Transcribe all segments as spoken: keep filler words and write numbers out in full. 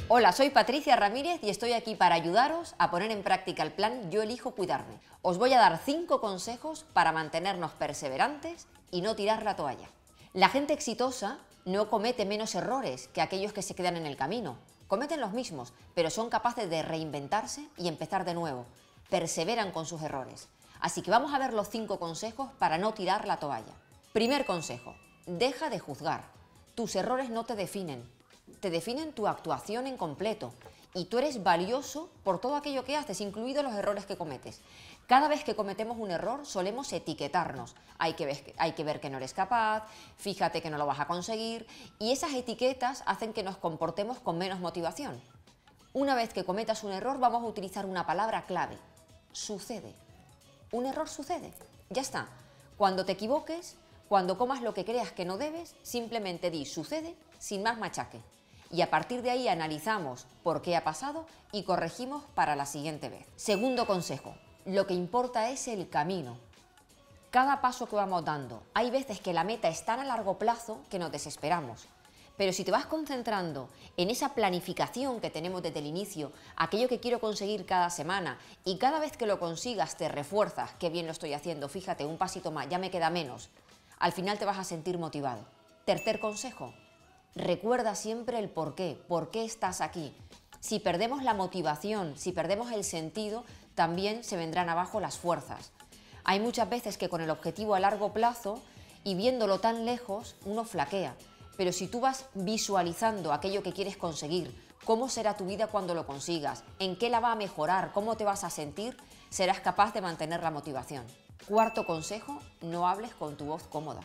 Hola, soy Patricia Ramírez y estoy aquí para ayudaros a poner en práctica el plan Yo elijo cuidarme. Os voy a dar cinco consejos para mantenernos perseverantes y no tirar la toalla. La gente exitosa no comete menos errores que aquellos que se quedan en el camino. Cometen los mismos, pero son capaces de reinventarse y empezar de nuevo. Perseveran con sus errores. Así que vamos a ver los cinco consejos para no tirar la toalla. Primer consejo: deja de juzgar. Tus errores no te definen. Te definen tu actuación en completo y tú eres valioso por todo aquello que haces, incluidos los errores que cometes. Cada vez que cometemos un error solemos etiquetarnos. Hay que ver, hay que ver que no eres capaz, fíjate que no lo vas a conseguir, y esas etiquetas hacen que nos comportemos con menos motivación. Una vez que cometas un error vamos a utilizar una palabra clave: sucede. Un error sucede, ya está. Cuando te equivoques, cuando comas lo que creas que no debes, simplemente di sucede sin más machaque. Y a partir de ahí analizamos por qué ha pasado y corregimos para la siguiente vez. Segundo consejo: lo que importa es el camino. Cada paso que vamos dando, hay veces que la meta es tan a largo plazo que nos desesperamos. Pero si te vas concentrando en esa planificación que tenemos desde el inicio, aquello que quiero conseguir cada semana, y cada vez que lo consigas te refuerzas: qué bien lo estoy haciendo, fíjate, un pasito más, ya me queda menos. Al final te vas a sentir motivado. Tercer consejo: recuerda siempre el por qué, por qué estás aquí. Si perdemos la motivación, si perdemos el sentido, también se vendrán abajo las fuerzas. Hay muchas veces que con el objetivo a largo plazo y viéndolo tan lejos, uno flaquea. Pero si tú vas visualizando aquello que quieres conseguir, cómo será tu vida cuando lo consigas, en qué la va a mejorar, cómo te vas a sentir, serás capaz de mantener la motivación. Cuarto consejo: no hables con tu voz cómoda.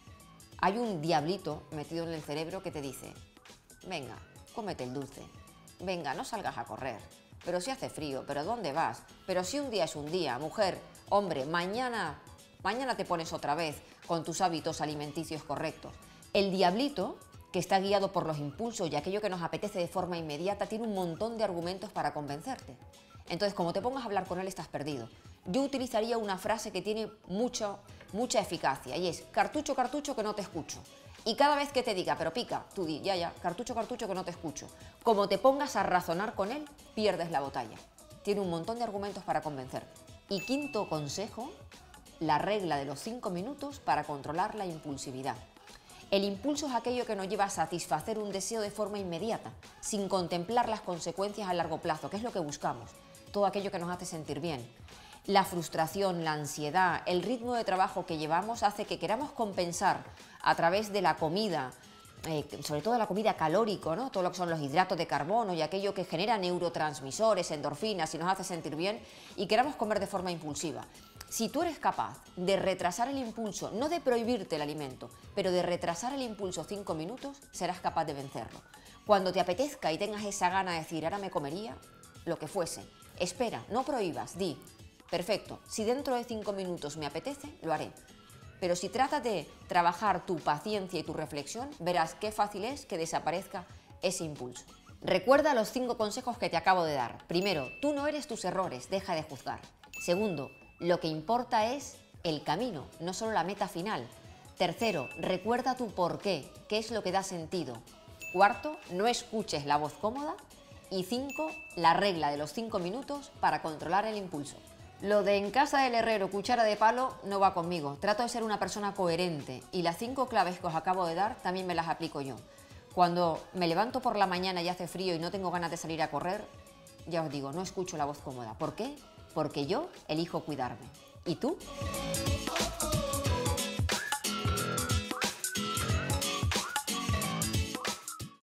Hay un diablito metido en el cerebro que te dice: venga, cómete el dulce, venga, no salgas a correr, pero si hace frío, pero ¿dónde vas? Pero si un día es un día, mujer, hombre, mañana, mañana te pones otra vez con tus hábitos alimenticios correctos. El diablito, que está guiado por los impulsos y aquello que nos apetece de forma inmediata, tiene un montón de argumentos para convencerte. Entonces, como te pongas a hablar con él, estás perdido. Yo utilizaría una frase que tiene mucho, mucha eficacia, y es: cartucho, cartucho, que no te escucho. Y cada vez que te diga, pero pica, tú di, ya, ya, cartucho, cartucho, que no te escucho. Como te pongas a razonar con él, pierdes la batalla. Tiene un montón de argumentos para convencerte. Y quinto consejo: la regla de los cinco minutos para controlar la impulsividad. El impulso es aquello que nos lleva a satisfacer un deseo de forma inmediata, sin contemplar las consecuencias a largo plazo, que es lo que buscamos, todo aquello que nos hace sentir bien. La frustración, la ansiedad, el ritmo de trabajo que llevamos hace que queramos compensar a través de la comida, eh, sobre todo la comida calórica, ¿no? Todo lo que son los hidratos de carbono y aquello que genera neurotransmisores, endorfinas y nos hace sentir bien, y queramos comer de forma impulsiva. Si tú eres capaz de retrasar el impulso, no de prohibirte el alimento, pero de retrasar el impulso cinco minutos, serás capaz de vencerlo. Cuando te apetezca y tengas esa gana de decir, ahora me comería lo que fuese, espera, no prohíbas, di: perfecto, si dentro de cinco minutos me apetece, lo haré. Pero si tratas de trabajar tu paciencia y tu reflexión, verás qué fácil es que desaparezca ese impulso. Recuerda los cinco consejos que te acabo de dar. Primero, tú no eres tus errores, deja de juzgar. Segundo, lo que importa es el camino, no solo la meta final. Tercero, recuerda tu porqué, qué es lo que da sentido. Cuarto, no escuches la voz cómoda. Y cinco, la regla de los cinco minutos para controlar el impulso. Lo de en casa del herrero, cuchara de palo, no va conmigo. Trato de ser una persona coherente y las cinco claves que os acabo de dar también me las aplico yo. Cuando me levanto por la mañana y hace frío y no tengo ganas de salir a correr, ya os digo, no escucho la voz cómoda. ¿Por qué? Porque yo elijo cuidarme. ¿Y tú?